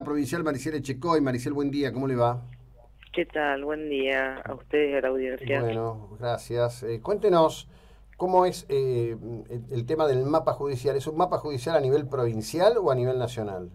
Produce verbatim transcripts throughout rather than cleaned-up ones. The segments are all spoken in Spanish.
Provincial Maricel Echecoy. Maricel, buen día, ¿cómo le va? ¿Qué tal? Buen día a ustedes y a la audiencia. Bueno, gracias. Eh, cuéntenos cómo es eh, el, el tema del mapa judicial. ¿Es un mapa judicial a nivel provincial o a nivel nacional?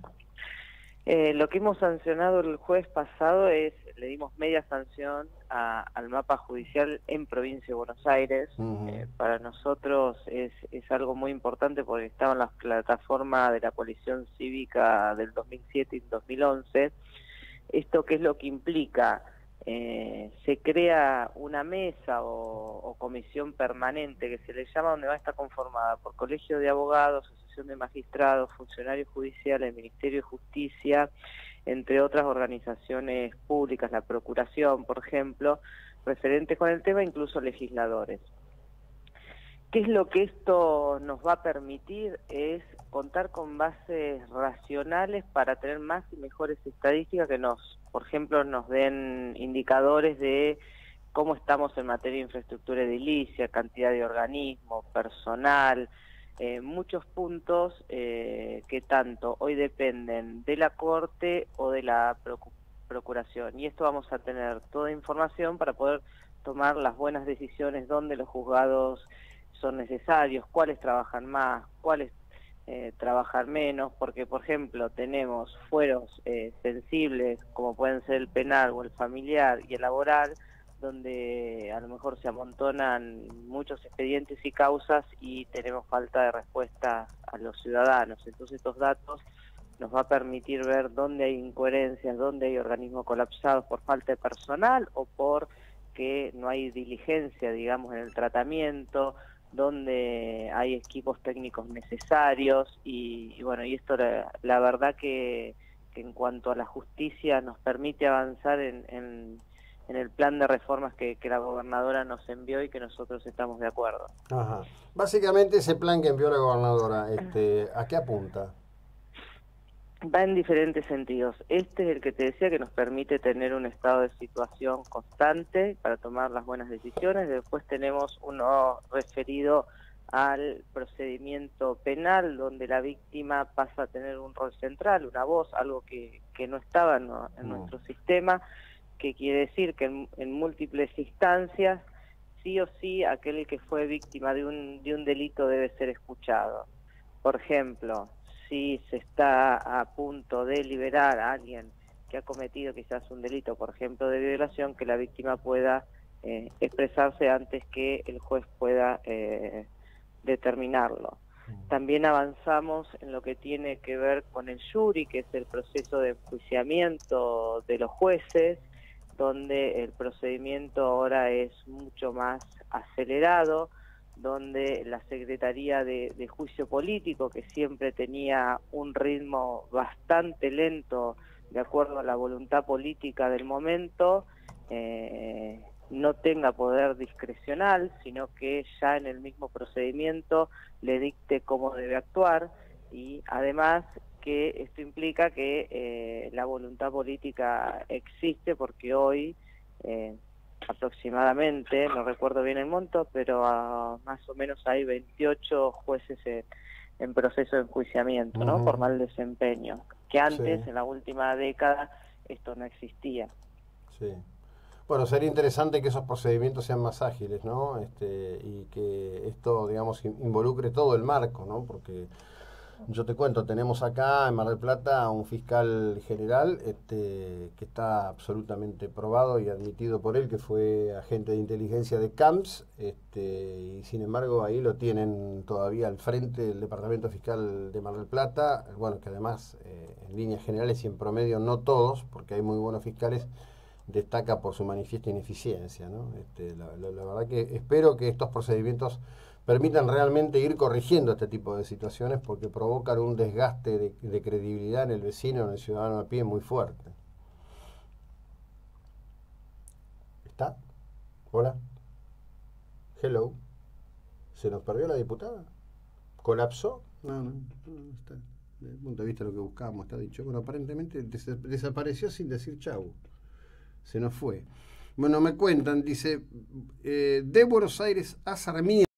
Eh, lo que hemos sancionado el jueves pasado es, le dimos media sanción a- al mapa judicial en Provincia de Buenos Aires. Ujú. Eh, para nosotros es, es algo muy importante porque estaba en la plataforma de la coalición cívica del dos mil siete y dos mil once. ¿Esto qué es lo que implica? Eh, se crea una mesa o, o comisión permanente que se le llama, donde va a estar conformada por colegio de abogados, asociación de magistrados, funcionarios judiciales, Ministerio de Justicia, entre otras organizaciones públicas, la Procuración, por ejemplo, referentes con el tema, incluso legisladores. ¿Qué es lo que esto nos va a permitir? Es contar con bases racionales para tener más y mejores estadísticas que nos, por ejemplo, nos den indicadores de cómo estamos en materia de infraestructura edilicia, cantidad de organismos, personal, eh, muchos puntos eh, que tanto hoy dependen de la Corte o de la Procu- Procuración. Y esto vamos a tener toda información para poder tomar las buenas decisiones donde los juzgados son necesarios, cuáles trabajan más, cuáles eh, trabajan menos, porque por ejemplo tenemos fueros eh, sensibles como pueden ser el penal o el familiar y el laboral, donde a lo mejor se amontonan muchos expedientes y causas y tenemos falta de respuesta a los ciudadanos. Entonces estos datos nos va a permitir ver dónde hay incoherencias, dónde hay organismos colapsados por falta de personal o por que no hay diligencia, digamos, en el tratamiento, donde hay equipos técnicos necesarios y, y bueno, y esto la, la verdad que, que en cuanto a la justicia nos permite avanzar en, en, en el plan de reformas que, que la gobernadora nos envió y que nosotros estamos de acuerdo. Ajá. Básicamente ese plan que envió la gobernadora, este, ¿a qué apunta? Va en diferentes sentidos. Este es el que te decía que nos permite tener un estado de situación constante para tomar las buenas decisiones. Después tenemos uno referido al procedimiento penal, donde la víctima pasa a tener un rol central, una voz, algo que, que no estaba en, en Mm. nuestro sistema, que quiere decir que en, en múltiples instancias, sí o sí, aquel que fue víctima de un, de un delito debe ser escuchado. Por ejemplo, si se está a punto de liberar a alguien que ha cometido quizás un delito, por ejemplo, de violación, que la víctima pueda eh, expresarse antes que el juez pueda eh, determinarlo. También avanzamos en lo que tiene que ver con el jury, que es el proceso de enjuiciamiento de los jueces, donde el procedimiento ahora es mucho más acelerado, donde la Secretaría de, de Juicio Político, que siempre tenía un ritmo bastante lento de acuerdo a la voluntad política del momento, eh, no tenga poder discrecional, sino que ya en el mismo procedimiento le dicte cómo debe actuar, y además que esto implica que eh, la voluntad política existe porque hoy eh, aproximadamente, no recuerdo bien el monto, pero uh, más o menos hay veintiocho jueces en, en proceso de enjuiciamiento, ¿no? Por Ujú. mal desempeño, que Sí, antes, en la última década, esto no existía. sí. Bueno, sería interesante que esos procedimientos sean más ágiles, ¿no? Este, y que esto, digamos, in- involucre todo el marco, ¿no? Porque yo te cuento, tenemos acá en Mar del Plata a un fiscal general este, que está absolutamente probado y admitido por él, que fue agente de inteligencia de CAMPS, este, y sin embargo ahí lo tienen todavía al frente del Departamento Fiscal de Mar del Plata, bueno, que además eh, en líneas generales y en promedio no todos, porque hay muy buenos fiscales, destaca por su manifiesta ineficiencia, ¿no? Este, la, la, la verdad que espero que estos procedimientos permitan realmente ir corrigiendo este tipo de situaciones porque provocan un desgaste de, de credibilidad en el vecino, en el ciudadano a pie muy fuerte. ¿Está? Hola. Hello. ¿Se nos perdió la diputada? ¿Colapsó? No, no, no está. Desde el punto de vista de lo que buscábamos, está dicho. Bueno, aparentemente des desapareció sin decir chau. Se nos fue. Bueno, me cuentan, dice, eh, de Buenos Aires a Sarmiento.